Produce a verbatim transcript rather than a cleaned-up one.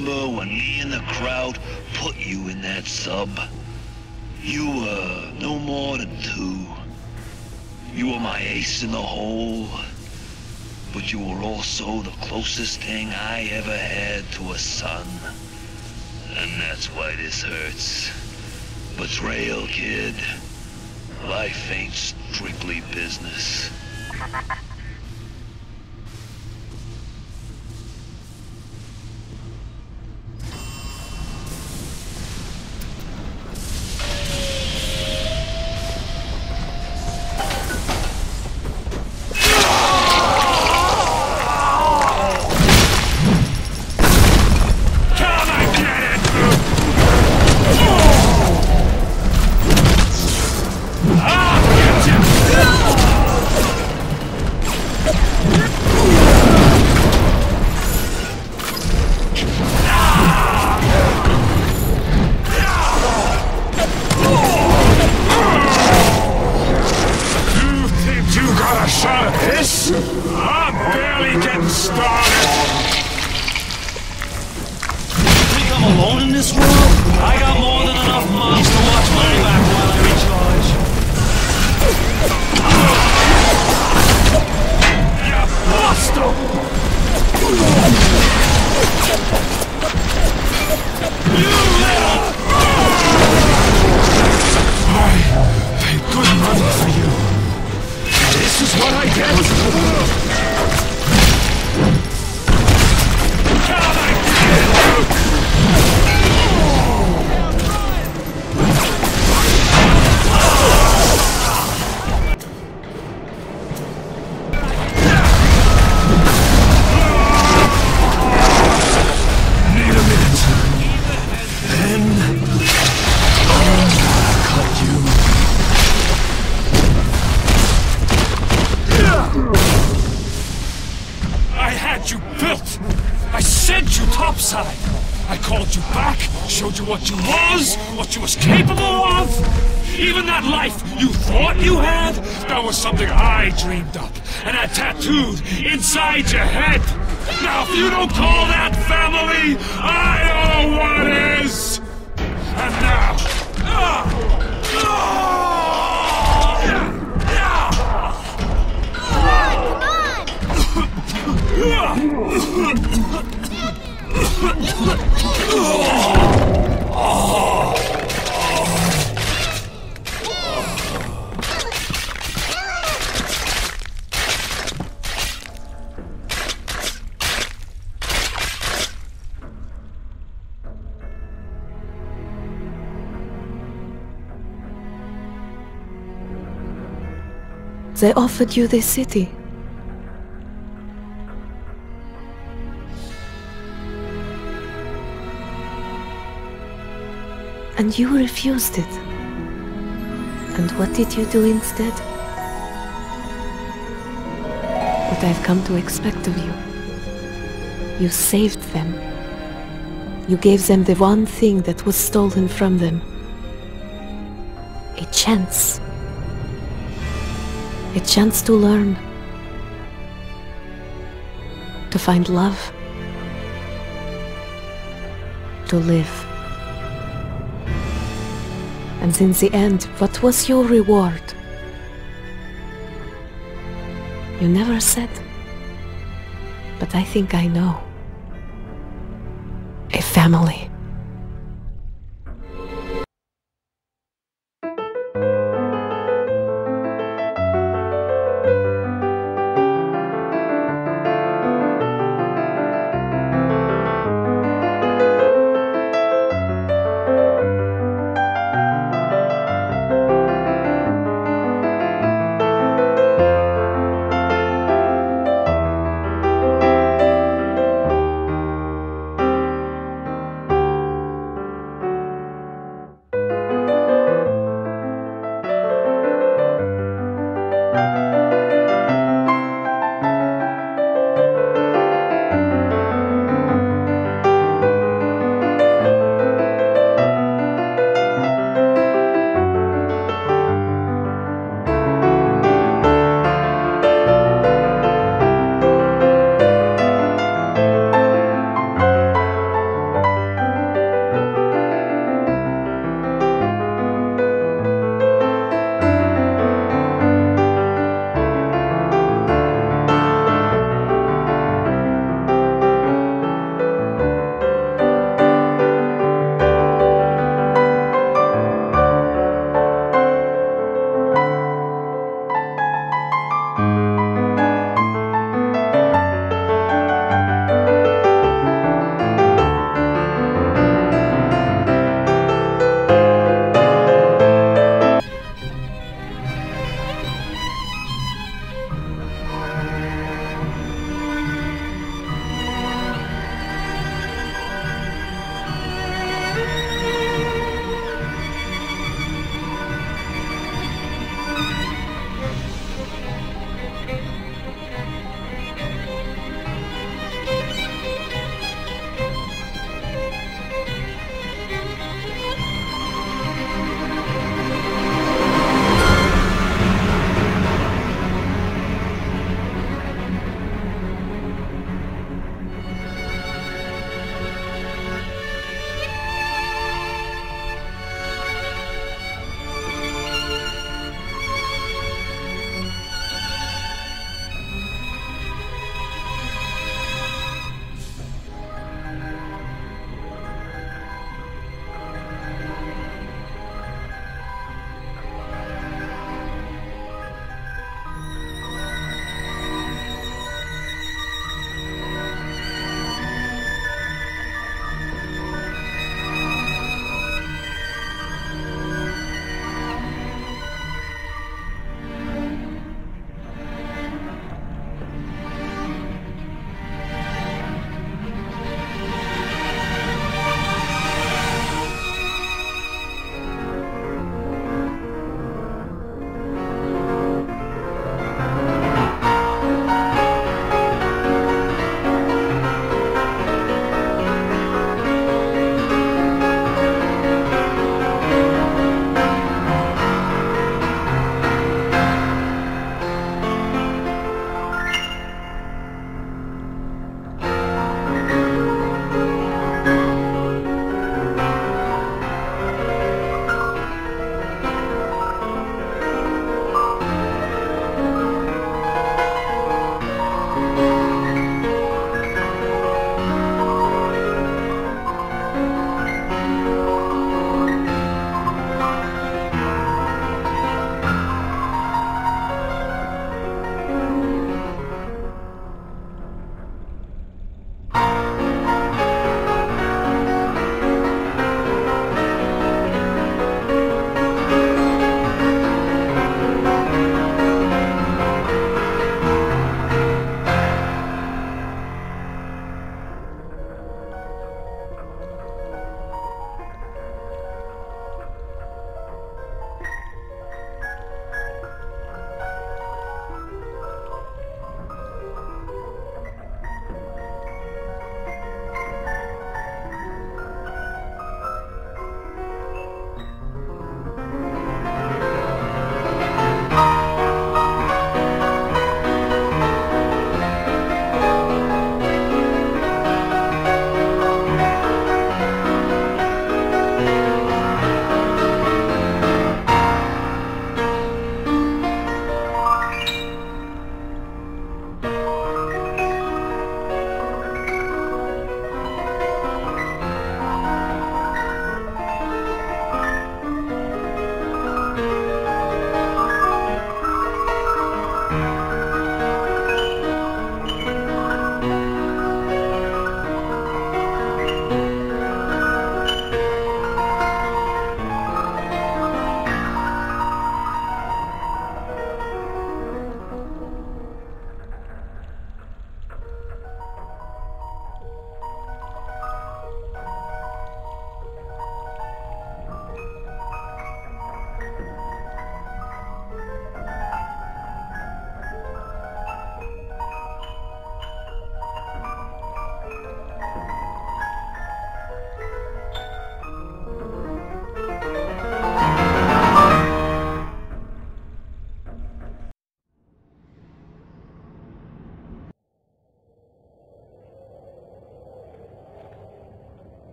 remember when me and the crowd put you in that sub? You were no more than two. You were my ace in the hole. But you were also the closest thing I ever had to a son. And that's why this hurts. Betrayal, kid. Life ain't strictly business. What you was, what you was capable of. Even that life you thought you had, that was something I dreamed up and had tattooed inside your head. Now, if you don't call that family, I know what is. And now, ah, They offered you this city. And you refused it. And what did you do instead? What I've come to expect of you. You saved them. You gave them the one thing that was stolen from them. A chance. A chance to learn. To find love. To live. And in the end, what was your reward? You never said. But I think I know. A family.